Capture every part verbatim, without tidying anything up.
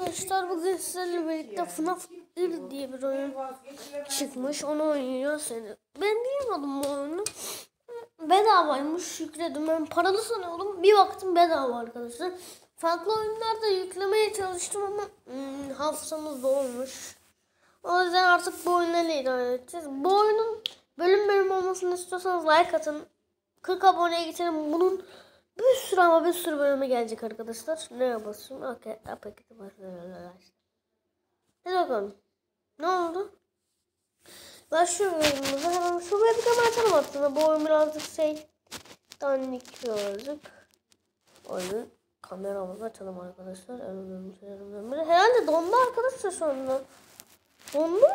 arkadaşlar, bugün sizlerle birlikte F NAF bir diye bir oyun çıkmış, onu oynuyor seni. Ben bilmiyordum bu oyunu. Bedavaymış, yükledim. Ben paralı sanıyordum. Bir baktım bedava arkadaşlar. Farklı oyunlarda yüklemeye çalıştım ama hmm, hafızamız dolmuş. O yüzden artık bu oyunla idare edeceğiz. Bu oyunun bölüm bölüm olmasını istiyorsanız like atın. kırk aboneye getirin. Bunun bir sürü ama bir sürü bölümü gelecek arkadaşlar. Ne yapasın? Okey. Paketi başlıyorlar. Hadi bakalım. Ne oldu? Başlıyoruz oyunumuza. Hemen şu webcam açalım aslında. Bu oyun birazcık şey dandik birazcık. Oyunu kameramızı açalım arkadaşlar. En önemli şeylerimden biri. Herhalde dondu arkadaşlar şu anda. Dondu mu?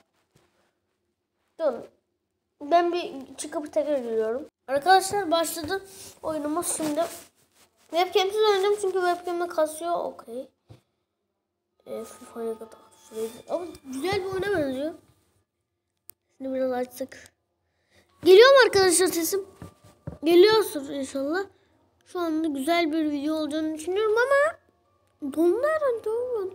Dondu. Ben bir çıkıp tekrar geliyorum. Arkadaşlar başladı oyunumuz şimdi. Webcam'siz oynadım çünkü webcam'de kasıyor. Okey. E, FIFA'ya kadar süreci. Ama güzel bir oyuna benziyor. Şimdi biraz açtık. Geliyor mu arkadaşlar sesim? Geliyorsun inşallah. Şu anda güzel bir video olacağını düşünüyorum ama dondu herhalde.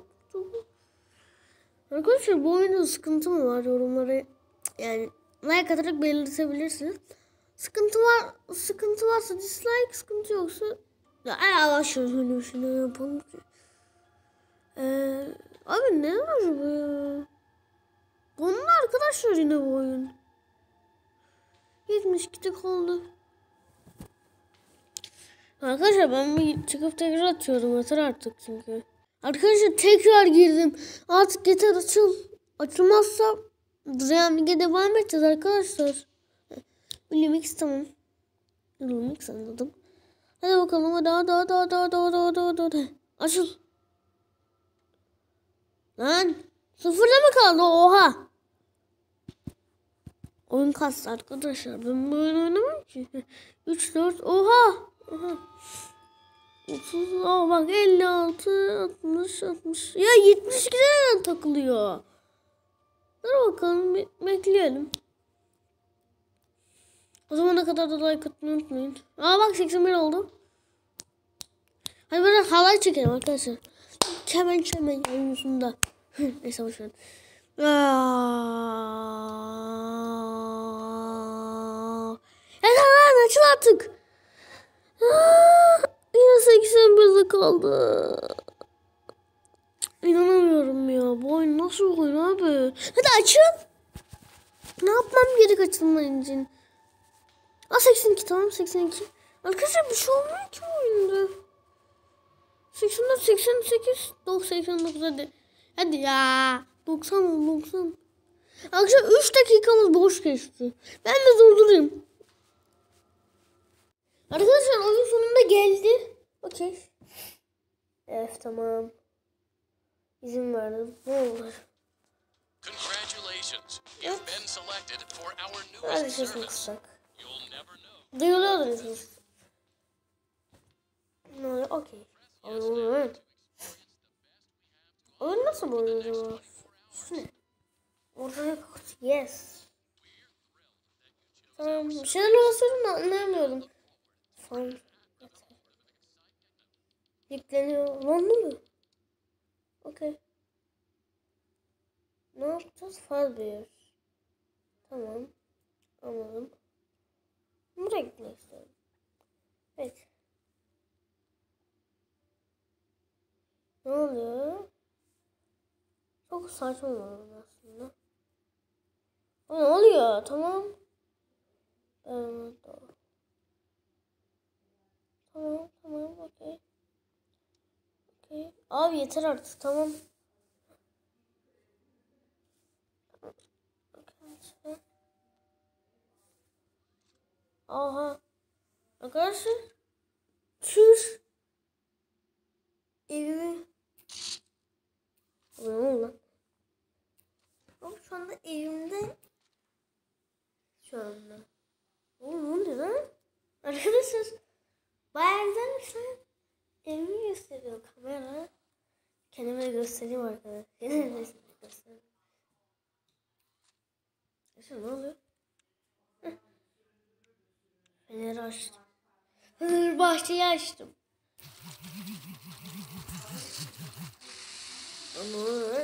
Arkadaşlar bu oyunda sıkıntı mı var, yorumlara yani like atarak belirtebilirsiniz. Sıkıntı var, sıkıntı varsa dislike, sıkıntı yoksa ya başlıyoruz öyle bir şeyler yapalım ki. Ee, abi ne var bu ya? Dondu arkadaşlar yine bu oyun. yetmiş iki tık oldu. Arkadaşlar ben bir çıkıp tekrar atıyorum, yeter artık çünkü. Arkadaşlar tekrar girdim. Artık yeter, açıl. Açılmazsa Dreaming'e devam edeceğiz arkadaşlar. Lumix tamam. Lumix anladım. Hadi bakalım, hadi hadi hadi hadi hadi hadi hadi hadi. Açıl. Lan sıfırda mı kaldı? Oha. Oyun kastı arkadaşlar. Ben bu oyunu oynamam ki. üç dört oha. Oha. otuz oh bak elli altı altmış altmış. Ya yetmiş iki nereden takılıyor? Dur bakalım, be bekleyelim. O zamana kadar da like atmayı unutmayın. Aa bak seksen bir oldu. Hadi böyle halay çekelim arkadaşlar. Kemen kemen oyunusunda. Neyse boşver. Yeter lan, açıl artık. Aa, yine seksen birde kaldı. İnanamıyorum ya. Bu oyun nasıl oyun abi? Hadi açın. Ne yapmam gerek açılman için? Aa seksen iki, tamam seksen iki. Arkadaşlar bir şey olmuyor ki bu oyunda. seksen dört, seksen sekiz, seksen dokuz hadi. Hadi ya. doksan, doksan. Arkadaşlar üç dakikamız boş geçti. Ben de durdurayım. Arkadaşlar oyun sonunda geldi. Okey. Evet tamam. İzin verdim. Ne olur. Evet. Hadi sesini kıssak. Duyuluyordur ses. Ne oluyor? Okey. Oyun. Oyun nasıl oynuyor? Şu ne? Ortaya yes. Tamam. Bir şeyler olsun da anlayamıyorum. Fine. Yükleniyor. Lan mı? Okey. Ne yapacağız? Fazla. Tamam. Anladım. Buraya gitmek istiyorum. Evet. Ne oluyor? Çok saçma oldu aslında. Ne oluyor? Tamam. Evet. Tamam, tamam, okey. Okey. Abi yeter artık, tamam. Okay. Aha. Arkadaşlar. Çüş. Evimi. Ne oldu lan? Ama şu anda evimde. Şu anda. Oğlum ne oluyor lan? Arkadaşlar. Bayağı güzelmiş lan. Evimi gösteriyor kamera. Kendime göstereyim arkadaşlar. Kendime göstereyim. Arkadaşlar ne oluyor? Heh. Feneri açtım. Hır bahçeyi açtım. Ama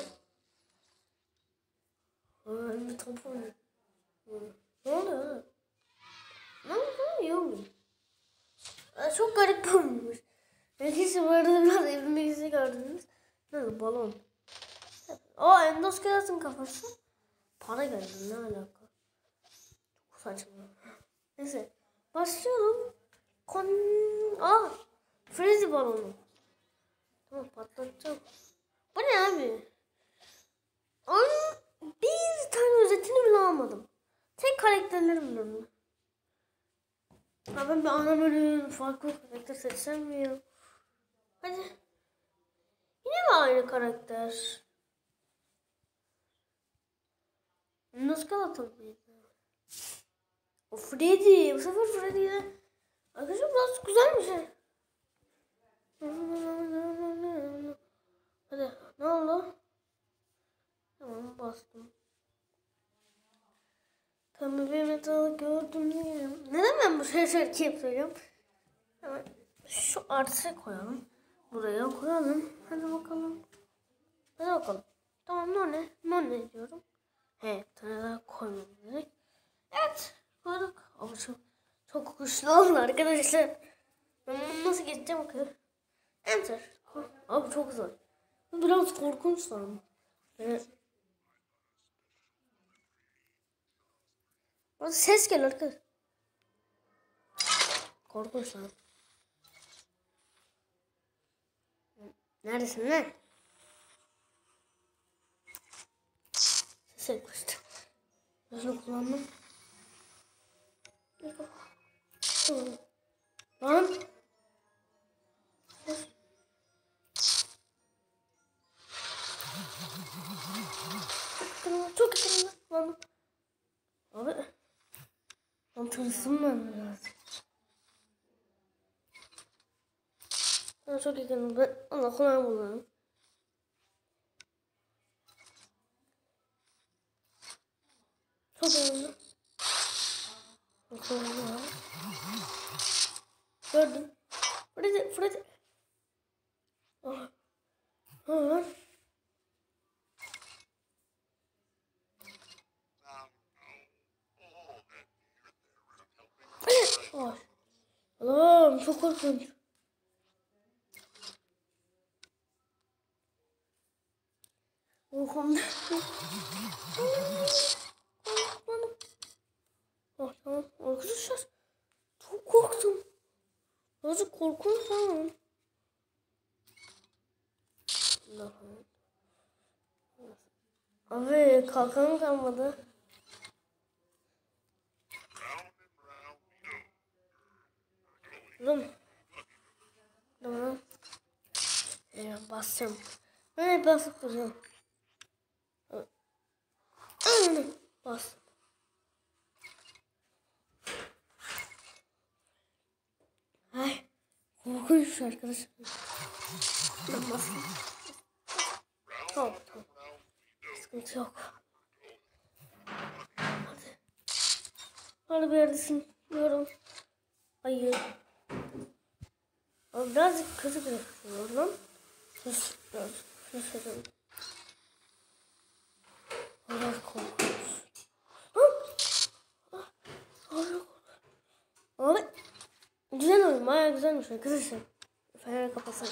ben bir top oynuyorum. Ne oluyor? Ne oluyor? Yok. Çok garip bir oyunmuş. Belki bu arada biraz evimizde gördünüz. Ne balon. Aa endoskeletın kafası. Para geldi ne alaka? Çok saçma. Neyse başlayalım. Kon... Aa Frenzy balonu. Tamam patlatacağım. Bu ne abi? Onun bir tane özetini bile almadım. Tek karakterleri biliyorum. Ha ben bir ana menü farklı karakter seçsem mi ya? Hadi. Yine mi aynı karakter? Nasıl kalatılıydı? O Freddy. Bu sefer Freddy'de. Arkadaşlar biraz güzelmiş. Hadi ne oldu? Tamam bastım. Tamam bir metal gördüm diyeyim. Neden ben bu şey şarkı yapıyorum? Hemen şu artı koyalım. Buraya koyalım. Hadi bakalım. Hadi bakalım. Tamam no ne? No ne diyorum. He bir tane daha koymam gerek. Evet koyduk. Ama çok, çok güçlü oldu arkadaşlar. Ben bunu nasıl geçeceğim bakayım. Enter. Abi çok zor. Biraz korkunç sanırım. Evet. Orada ses geliyor arkadaşlar. Korkunç lan. Neredesin lan? Ses yaklaştı. Nasıl kullandım? Lan. Çok yakın lan. Abi. Lan tırsın ben biraz. Ben çok yakınım. Ben Allah kulağımı bulalım. Çok yakınım. Kulağımı gördüm. Freddy, Freddy. Ah. Ah. Oh. Allah'ım çok korkunç. Korktum. Oh tamam arkadaşlar. Çok korktum. Nasıl korkunç falan. Abi kalkanım kalmadı. Dur. Tamam. Ee, basacağım. Ben basıp duracağım. Aynen. Bas. Ay. Korkunç arkadaşlar. Ben basayım. Tamam tamam. Sıkıntı yok. Hadi. Hadi bir yerdesin. Diyorum. Hayır. Abi birazcık kötü gözüküyor lan. Sus. Birazcık. Sus edelim. Biraz korkunç. Abi. Güzel oyun. Bayağı güzelmiş arkadaşlar. Fener kapatsana.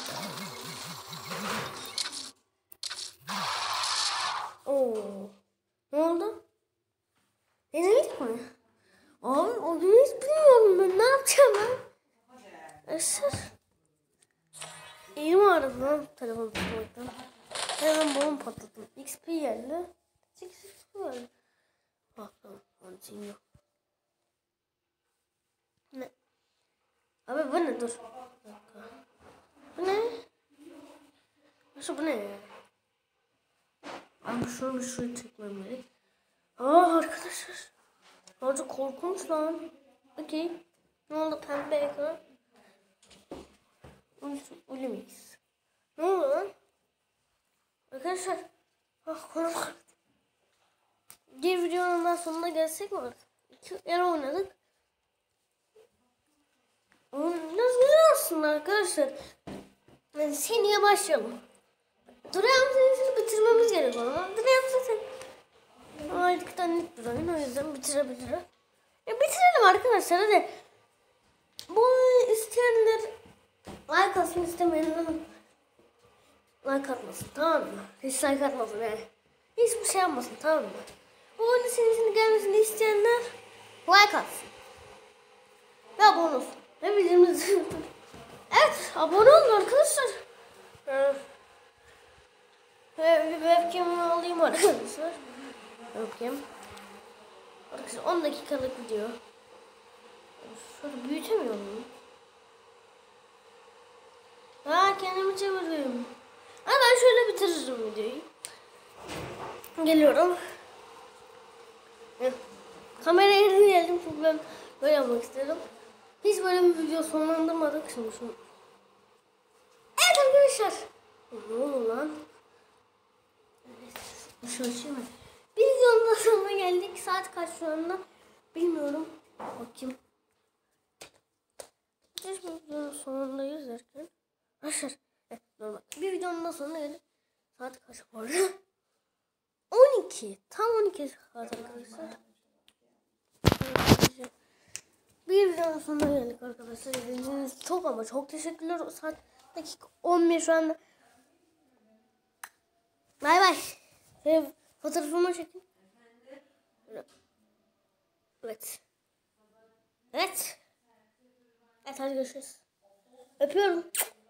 Oo. Ne oldu? Denemedik mi? Abi o günü hiç bilmiyorum ben. Ne yapacağım ben? Esir. Elim ağrıdı lan telefonu tutmaktan. Hemen balon patlattım. X P geldi. sekiz X P geldi. Bakalım. Onun yok. Ne? Abi bu ne? Dur. Bu ne? Nasıl bu ne? Abi şunu bir şuraya çekmem gerek. Aa arkadaşlar. Azıcık korkunç lan. Okey. Ne oldu pembe ekran? Ulimix. Ne oldu lan? Arkadaşlar. Ah konum. Diğer videonun daha sonuna gelsek mi artık? İki yer oynadık. Biraz güzel aslında arkadaşlar. Yani seneye başlayalım. Duran serisini gerek olmaz. Direkt zaten. Artık tanıdık bir oyun, o yüzden bitirebilirim. Ya bitirelim arkadaşlar hadi. Bu isteyenler like atsın, istemeyenler like atmasın, tamam mı? Hiç like atmasın yani. Hiçbir şey yapmasın, tamam mı? Bu oyunun serisinin gelmesini isteyenler like atsın. Ve abone olsun. Ve bildirimimizi evet, abone olun arkadaşlar. Ee, Ve bir webcam'ı alayım arkadaşlar. Webcam. Arkadaşlar on dakikalık video. Şöyle büyütemiyorum. Ha, kendimi çeviriyorum. Ha, ben şöyle bitiririm videoyu. Geliyorum. Heh. Kameraya yerine geldim çünkü ben böyle yapmak istedim. Hiç böyle bir video sonlandırmadık şimdi şunu. Evet arkadaşlar. Ne oldu lan? Evet. Şöyle şey mi? Bir videonun da sonuna geldik. Saat kaç şu anda? Bilmiyorum. Bakayım. Biz bir videonun sonundayız derken. Arkadaşlar. Evet, normal. Bir videonun da sonuna geldik. Saat kaç bu arada? on iki. Tam on iki saat arkadaşlar. Bir videonun sonuna geldik arkadaşlar. İzlediğiniz çok ama çok teşekkürler. O saat dakika on bir şu anda. Bay bay. Ve fotoğrafımı çekin. Evet. Evet. Evet, hadi görüşürüz. Öpüyorum.